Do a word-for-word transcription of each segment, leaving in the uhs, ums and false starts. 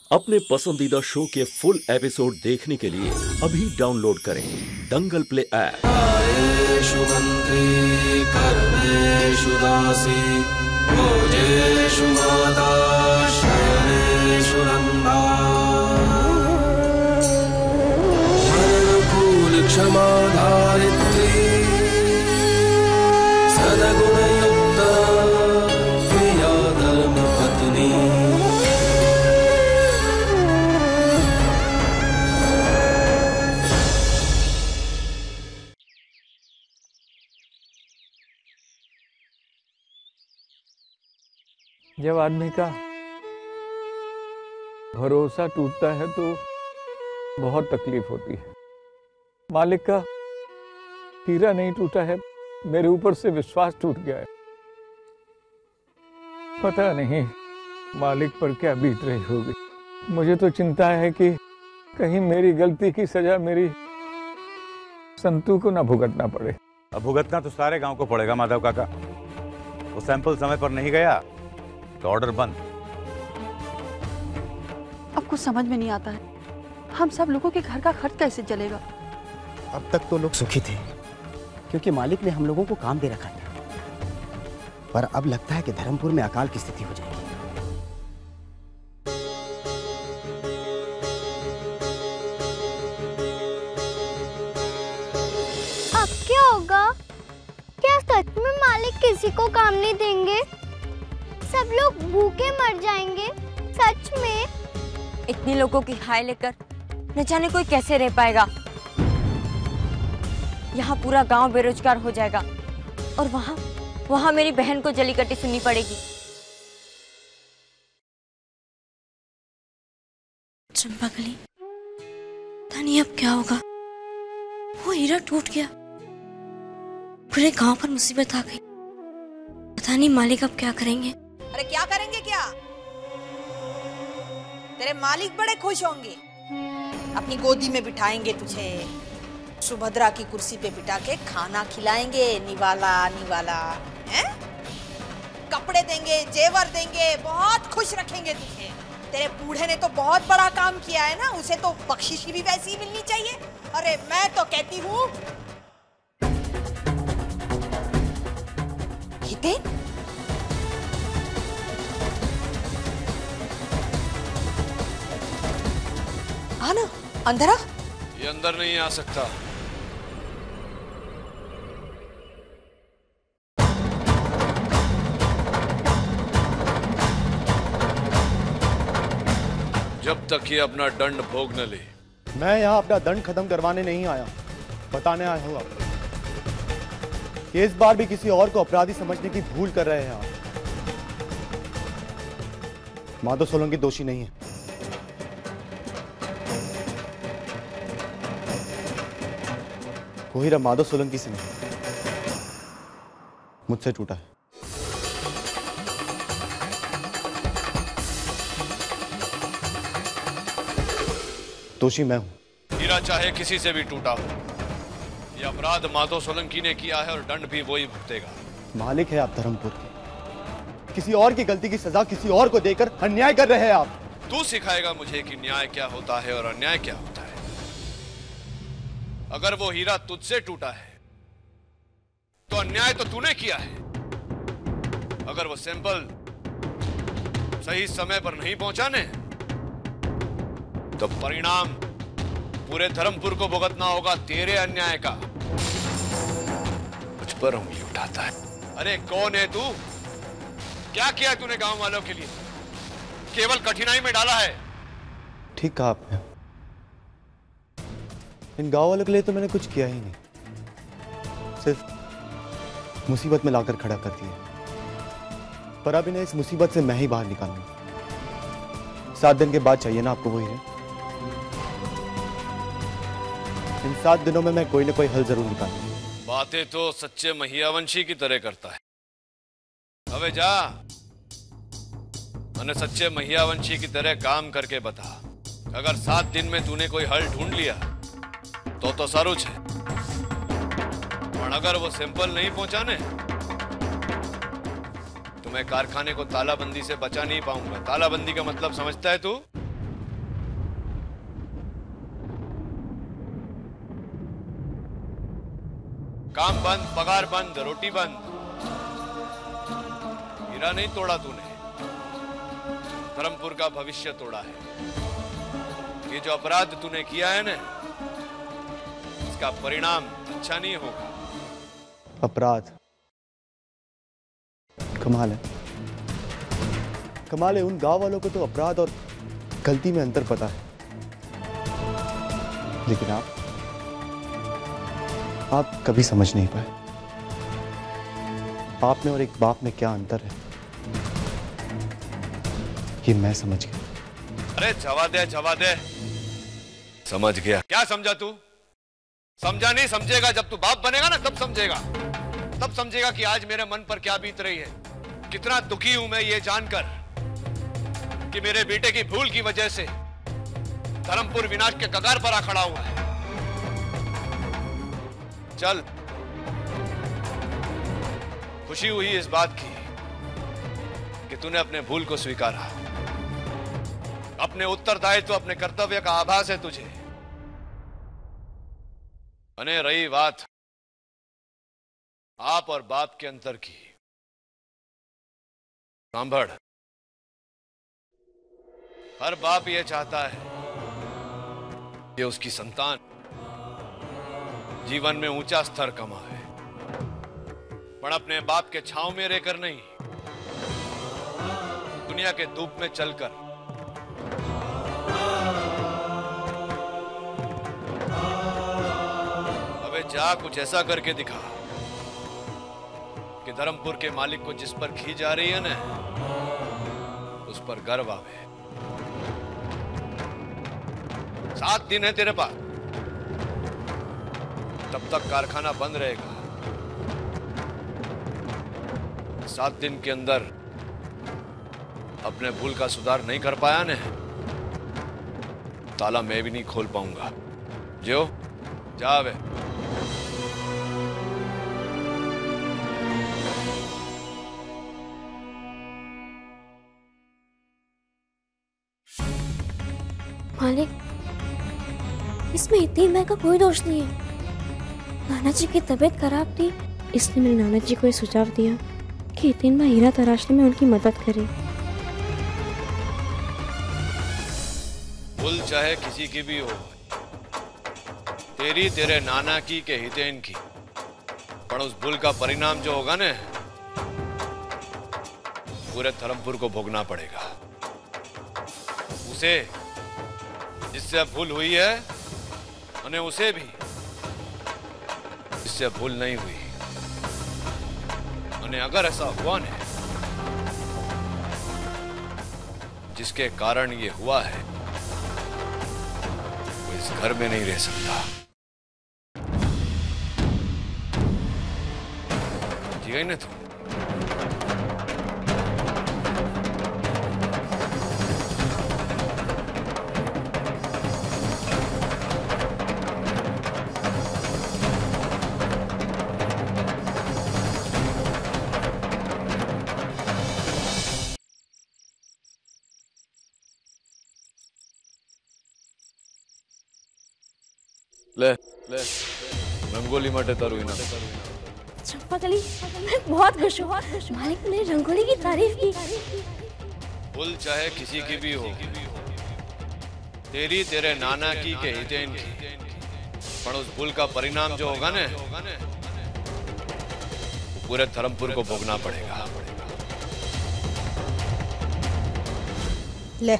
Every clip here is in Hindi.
अपने पसंदीदा शो के फुल एपिसोड देखने के लिए अभी डाउनलोड करें दंगल प्ले ऐप। आयेषु मंत्री कर्मेषु दासी भोजेषु माता शयनेषु रंभा मननुकूल क्षमा धारित्री सदगुणयुक्ता प्रिया धर्म पत्नी। जब आदमी का भरोसा टूटता है तो बहुत तकलीफ होती है। मालिक का हीरा नहीं टूटा है, मेरे ऊपर से विश्वास टूट गया है। पता नहीं मालिक पर क्या बीत रही होगी। मुझे तो चिंता है कि कहीं मेरी गलती की सजा मेरी संतू को ना भुगतना पड़े। अब भुगतना तो सारे गांव को पड़ेगा माधव काका। वो सैंपल समय पर नहीं गया तो ऑर्डर बंद। अब कुछ समझ में नहीं आता है, हम सब लोगों के घर का खर्च कैसे चलेगा। अब तक तो लोग सुखी थे क्योंकि मालिक ने हम लोगों को काम दे रखा था, पर अब लगता है कि धर्मपुर में अकाल की स्थिति हो जाएगी। अब क्या होगा? क्या सच में मालिक किसी को काम नहीं देंगे? सब लोग भूखे मर जाएंगे? सच में? इतने लोगों की हाय लेकर न जाने कोई कैसे रह पाएगा। यहाँ पूरा गांव बेरोजगार हो जाएगा और वहाँ वहाँ मेरी बहन को जली कटी सुननी पड़ेगी। चंपा कली, पता नहीं अब क्या होगा। वो हीरा टूट गया, पूरे गांव पर मुसीबत आ गई। पता नहीं मालिक अब क्या करेंगे। अरे क्या करेंगे क्या? तेरे मालिक बड़े खुश होंगे, अपनी गोदी में बिठाएंगे तुझे, सुभद्रा की कुर्सी पे बिठा के खाना खिलाएंगे, निवाला निवाला, हैं? कपड़े देंगे, जेवर देंगे, बहुत खुश रखेंगे तुझे। तेरे बूढ़े ने तो बहुत बड़ा काम किया है ना, उसे तो बख्शिश भी वैसी ही मिलनी चाहिए। अरे मैं तो कहती हूँ हितेन, आना अंदर आ। ये अंदर नहीं आ सकता। जब तक ये अपना दंड भोग न ले। मैं यहाँ अपना दंड खत्म करवाने नहीं आया, बताने आया हूँ आपको कि इस बार भी किसी और को अपराधी समझने की भूल कर रहे हैं आप। माधव सोलंकी दोषी नहीं है। वो हीरा माधव सोलंकी से नहीं, मुझसे टूटा है। दोषी मैं हूं। हीरा चाहे किसी से भी टूटा हो, ये अपराध माधव सोलंकी ने किया है और दंड भी वही भुगतेगा। मालिक है आप धर्मपुर के, किसी और की गलती की सजा किसी और को देकर अन्याय कर रहे हैं आप। तू सिखाएगा मुझे कि न्याय क्या होता है और अन्याय क्या होता है। अगर वो हीरा तुझसे टूटा है तो अन्याय तो तूने किया है। अगर वो सैंपल सही समय पर नहीं पहुंचाने तो परिणाम पूरे धर्मपुर को भुगतना होगा तेरे अन्याय का। मुझ पर उंगली उठाता है। अरे कौन है तू? क्या किया तूने गांव वालों के लिए? केवल कठिनाई में डाला है। ठीक कहा आपने, इन गांव वालों के लिए तो मैंने कुछ किया ही नहीं, सिर्फ मुसीबत में लाकर खड़ा कर दिया। पर अब इन्हें इस मुसीबत से मैं ही बाहर निकालूंगा। सात दिन के बाद चाहिए ना आपको वो हीरे? इन सात दिनों में मैं कोई ना कोई हल जरूर निकालूंगा। बातें तो सच्चे महियावंशी की तरह करता है। अबे जा, मैंने सच्चे महियावंशी की तरह काम करके बता। अगर सात दिन में तूने कोई हल ढूंढ लिया तो तो सारुच है, और अगर वो सैंपल नहीं पहुंचाने तो मैं कारखाने को तालाबंदी से बचा नहीं पाऊंगा। तालाबंदी का मतलब समझता है तू? काम बंद, पगार बंद, रोटी बंद। हीरा नहीं तोड़ा तूने, धर्मपुर का भविष्य तोड़ा है। ये जो अपराध तूने किया है ना, इसका परिणाम अच्छा नहीं होगा। अपराध? कमाल है, कमाल है। उन गांव वालों को तो अपराध और गलती में अंतर पता है, लेकिन आप आप कभी समझ नहीं पाए। आप में और एक बाप में क्या अंतर है, ये मैं समझ गया। अरे जवा दे, जवा दे। समझ गया? क्या समझा तू? समझा नहीं, समझेगा जब तू बाप बनेगा ना, तब समझेगा। तब समझेगा कि आज मेरे मन पर क्या बीत रही है। कितना दुखी हूं मैं ये जानकर कि मेरे बेटे की भूल की वजह से धर्मपुर विनाश के कगार पर आ खड़ा हुआ है। चल, खुशी हुई इस बात की कि तूने अपने भूल को स्वीकारा। अपने उत्तरदायित्व, अपने कर्तव्य का आभास है तुझे। अने रही बात आप और बाप के अंतर की, सांभड़, हर बाप ये चाहता है कि उसकी संतान जीवन में ऊंचा स्तर कमाए, पर अपने बाप के छांव में रहकर नहीं, दुनिया के धूप में चलकर। अबे जा, कुछ ऐसा करके दिखा कि धर्मपुर के मालिक को जिस पर खींच आ रही है ना, उस पर गर्व आवे। सात दिन है तेरे पास, तब तक कारखाना बंद रहेगा। सात दिन के अंदर अपने भूल का सुधार नहीं कर पाया ने, ताला मैं भी नहीं खोल पाऊंगा। जो जा वे। मालिक, इसमें इतनी मैं का कोई दोष नहीं है। नाना जी की तबीयत खराब थी, इसलिए मैंने नाना जी को ये सुझाव दिया कि इतिन में हीरा तराशने में उनकी मदद करे। भूल चाहे किसी की भी हो, तेरी, तेरे नाना की के हितेन की, पर उस भूल का परिणाम जो होगा ना, पूरे धर्मपुर को भोगना पड़ेगा। उसे जिससे भूल हुई है, उन्हें उसे भी जिससे भूल नहीं हुई। उन्हें अगर ऐसा हुआ ने जिसके कारण ये हुआ है, वो इस घर में नहीं रह सकता। जी गई ना तू? ले ले रंगोली मटे तारू इना। चंपा कली, मैं बहुत खुश हूँ। मालिक ने रंगोली की तारीफ की। भूल चाहे किसी की भी हो, तेरी, तेरे नाना की के हितेन की, पर उस भूल का परिणाम जो होगा ना, वो पूरे धर्मपुर को भोगना पड़ेगा। ले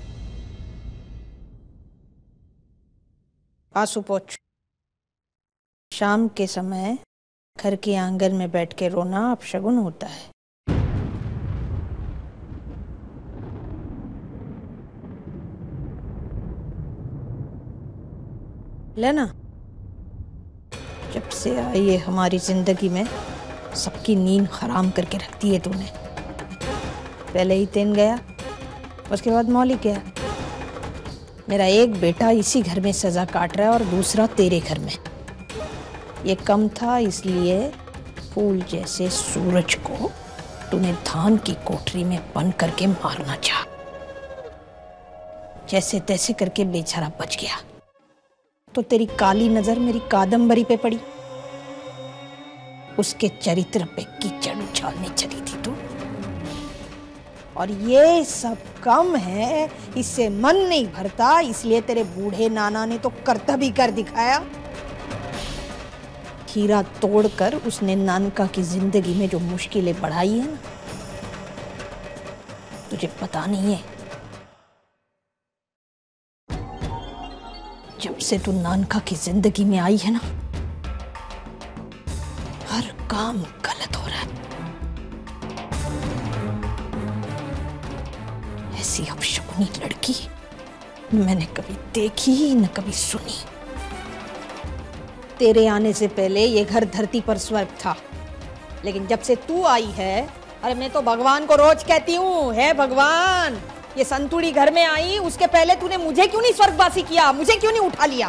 आंसू पोंछ। शाम के समय घर के आंगन में बैठ के रोना अपशगुन होता है। लेना, जब से आई है हमारी जिंदगी में, सबकी नींद हराम करके रख दी है तूने। पहले ही तेन गया, उसके बाद मौलिक गया। मेरा एक बेटा इसी घर में सजा काट रहा है और दूसरा तेरे घर में। ये कम था, इसलिए फूल जैसे सूरज को तूने धान की कोठरी में बंद करके मारना चाहा। जैसे तैसे करके बेचारा बच गया, तो तेरी काली नजर मेरी कादम्बरी पे पड़ी। उसके चरित्र पे कीचड़ उछालने चली थी तू। और ये सब कम है, इससे मन नहीं भरता, इसलिए तेरे बूढ़े नाना ने तो करतब ही कर दिखाया। हीरा तोड़कर उसने नानका की जिंदगी में जो मुश्किलें बढ़ाई है ना, तुझे पता नहीं है। जब से तू नानका की जिंदगी में आई है ना, हर काम गलत हो रहा है। ऐसी अपशकुनी लड़की मैंने कभी देखी न कभी सुनी। तेरे आने से पहले ये घर धरती पर स्वर्ग था, लेकिन जब से तू आई है, अरे मैं तो भगवान को रोज कहती हूँ, हे भगवान, ये संतुड़ी घर में आई उसके पहले तूने मुझे क्यों नहीं स्वर्गवासी किया, मुझे क्यों नहीं उठा लिया?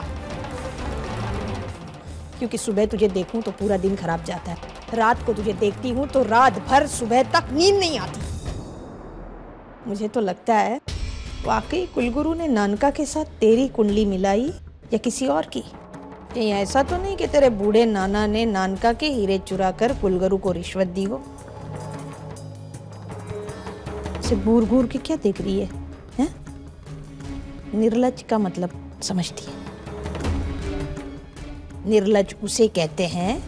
क्योंकि सुबह तुझे देखूं तो पूरा दिन खराब जाता है, रात को तुझे देखती हूँ तो रात भर सुबह तक नींद नहीं आती। मुझे तो लगता है वाकई कुलगुरु ने नानका के साथ तेरी कुंडली मिलाई या किसी और की। कहीं ऐसा तो नहीं कि तेरे बूढ़े नाना ने नानका के हीरे चुरा कर कुलगुरु को रिश्वत दी हो? से घूर घूर के क्या देख रही है, हैं? निर्लज का मतलब समझती है? निर्लज उसे कहते हैं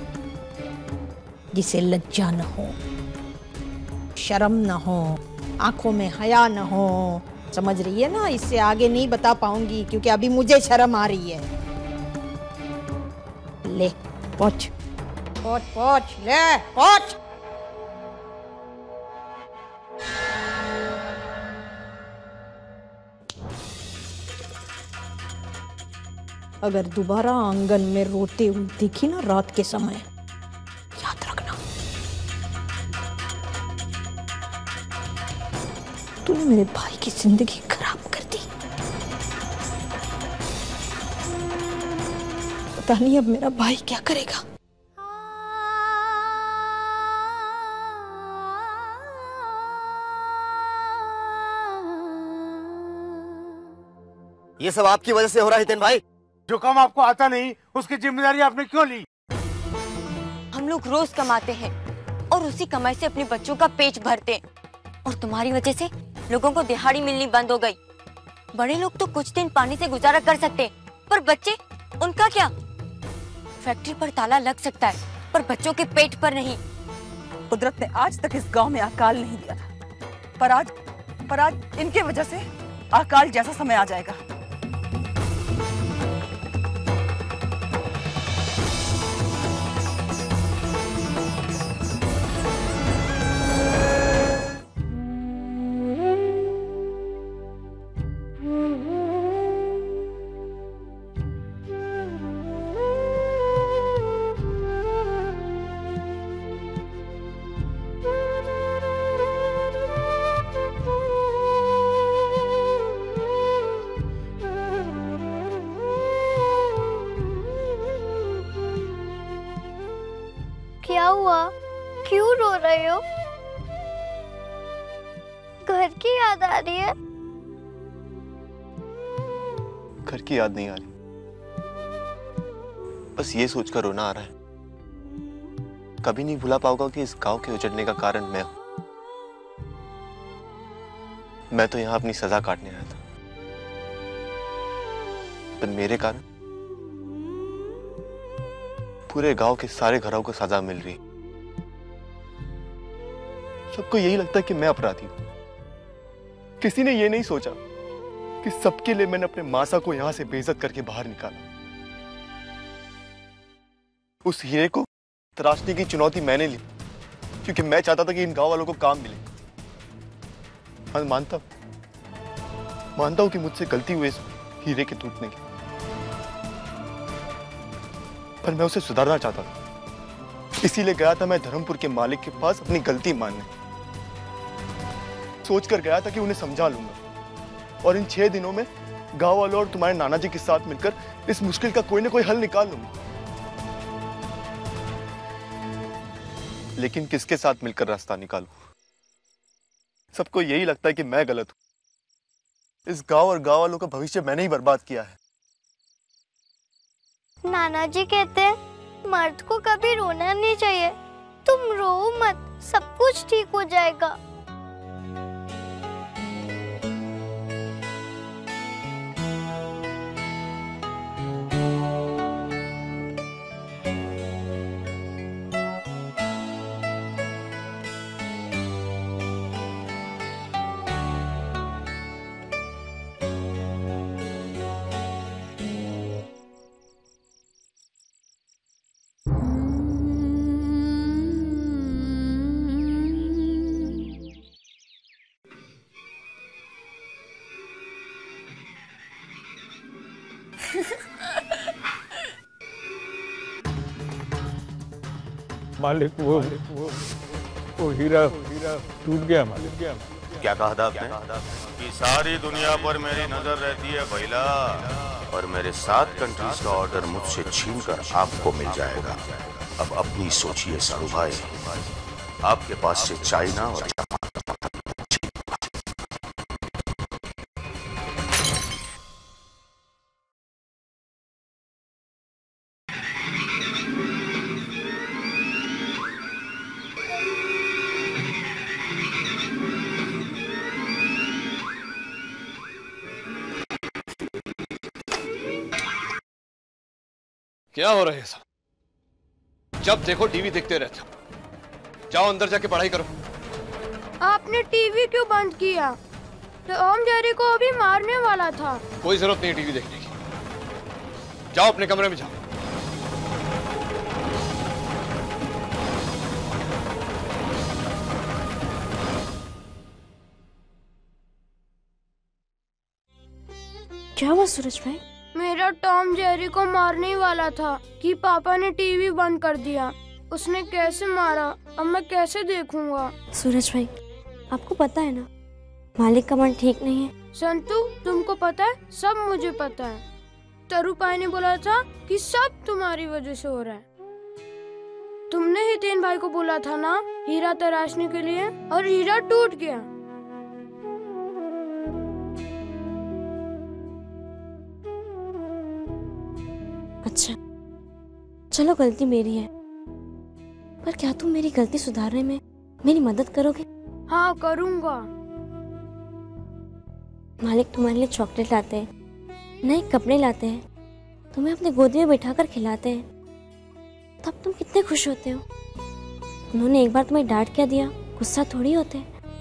जिसे लज्जा न हो, शर्म न हो, आंखों में हया न हो। समझ रही है ना? इससे आगे नहीं बता पाऊंगी क्योंकि अभी मुझे शर्म आ रही है। ले पहुंच पहुंच पहुंच ले पहुंच। अगर दोबारा आंगन में रोते हुए दिखी ना रात के समय, याद रखना तूने मेरे भाई की जिंदगी खराब कर दी। पता नहीं अब मेरा भाई क्या करेगा। ये सब आपकी वजह से हो रहा है हितेन भाई। जो काम आपको आता नहीं उसकी जिम्मेदारी आपने क्यों ली? हम लोग रोज कमाते हैं और उसी कमाई से अपने बच्चों का पेट भरते हैं, और तुम्हारी वजह से लोगों को दिहाड़ी मिलनी बंद हो गई। बड़े लोग तो कुछ दिन पानी से गुजारा कर सकते हैं, पर बच्चे, उनका क्या? फैक्ट्री पर ताला लग सकता है पर बच्चों के पेट पर नहीं। कुदरत ने आज तक इस गांव में अकाल नहीं दिया था, पर आज पर आज इनके वजह से अकाल जैसा समय आ जाएगा। क्या हुआ? क्यों रो रहे हो? घर की याद आ रही है? घर की याद नहीं आ रही, बस ये सोचकर रोना आ रहा है। कभी नहीं भुला पाऊंगा कि इस गांव के उजड़ने का कारण मैं हूं। मैं तो यहां अपनी सजा काटने आया था, पर मेरे कारण पूरे गांव के सारे घरों को सजा मिल रही। सबको यही लगता है कि मैं अपराधी हूं। किसी ने यह नहीं सोचा कि सबके लिए मैंने अपने मासा को यहां से बेइज्जत करके बाहर निकाला। उस हीरे को तराशने की चुनौती मैंने ली क्योंकि मैं चाहता था कि इन गांव वालों को काम मिले। मैं मानता हूं मानता हूं कि मुझसे गलती हुई इस हीरे के टूटने की, पर मैं उसे सुधारना चाहता था। इसीलिए गया था मैं धर्मपुर के मालिक के पास अपनी गलती मानने। सोचकर गया था कि उन्हें समझा लूंगा और इन छह दिनों में गांव वालों और तुम्हारे नाना जी के साथ मिलकर इस मुश्किल का कोई ना कोई हल निकाल लूंगा। लेकिन किसके साथ मिलकर रास्ता निकालूं? सबको यही लगता है कि मैं गलत हूं। इस गांव और गांव वालों का भविष्य मैंने ही बर्बाद किया है। नाना जी कहते हैं मर्द को कभी रोना नहीं चाहिए। तुम रो मत, सब कुछ ठीक हो जाएगा। मालिक वो वो, वो हीरा टूट गया मालिक। क्या कहा था आपने? कि सारी दुनिया पर मेरी नजर रहती है भैला, और मेरे सात कंट्रीज का ऑर्डर मुझसे छीनकर आपको मिल जाएगा। अब अपनी सोचिए सारू भाई, आपके पास से चाइना और क्या हो रहा है सब? जब देखो टीवी देखते रहते हो। जाओ अंदर जाके पढ़ाई करो। आपने टीवी क्यों बंद किया? टॉम जेरी को अभी मारने वाला था। कोई जरूरत नहीं टीवी देखने की। जाओ अपने कमरे में जाओ। क्या हुआ सूरज भाई? मेरा टॉम जेरी को मारने वाला था कि पापा ने टीवी बंद कर दिया। उसने कैसे मारा, अब मैं कैसे देखूंगा? सूरज भाई, आपको पता है ना मालिक का मन ठीक नहीं है। संतू, तुमको पता है? सब मुझे पता है। तरुपाई ने बोला था कि सब तुम्हारी वजह से हो रहा है। तुमने हितेन भाई को बोला था ना हीरा तराशने के लिए, और हीरा टूट गया। अच्छा, चलो गलती मेरी है, पर क्या तुम मेरी गलती सुधारने में मेरी मदद करोगे? हाँ करूँगा। मालिक तुम्हारे लिए चॉकलेट लाते हैं, नए कपड़े लाते हैं, तुम्हें अपने गोदी में बिठाकर खिलाते हैं, तब तुम कितने खुश होते हो। उन्होंने एक बार तुम्हें डांट क्या दिया, गुस्सा थोड़ी होते।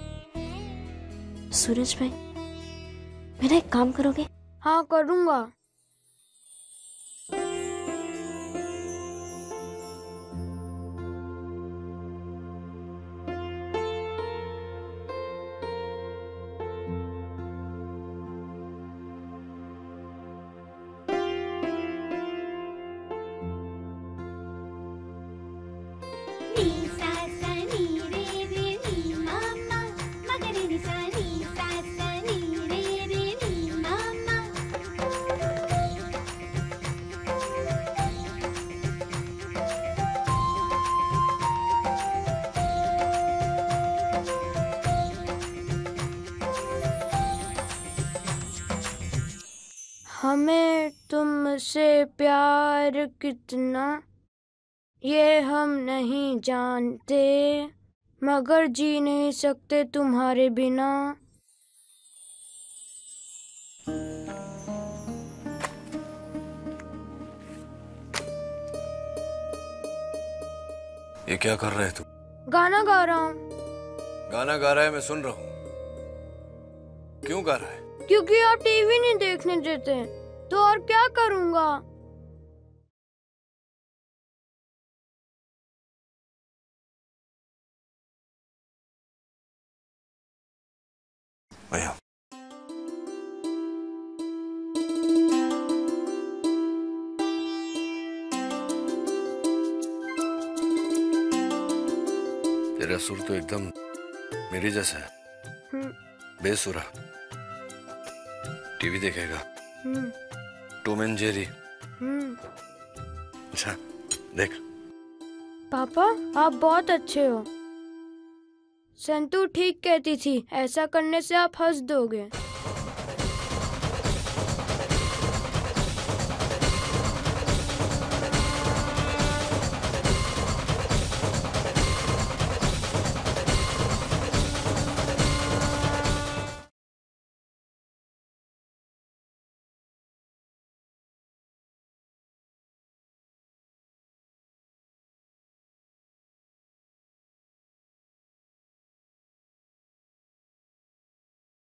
सूरज भाई, मेरा एक काम करोगे? हाँ करूँगा। हमें तुमसे प्यार कितना ये हम नहीं जानते, मगर जी नहीं सकते तुम्हारे बिना। ये क्या कर रहे तुम? गाना गा रहा हूँ। गाना गा रहा है, मैं सुन रहा हूँ। क्यों गा रहा है? क्योंकि आप टीवी नहीं देखने देते, तो और क्या करूँगा? भैया, तेरा सुर तो एकदम मेरी जैसा है, बेसुरा। टीवी देखेगा, टॉम एंड जेरी। अच्छा देख। पापा, आप बहुत अच्छे हो। संतू ठीक कहती थी, ऐसा करने से आप हंस दोगे।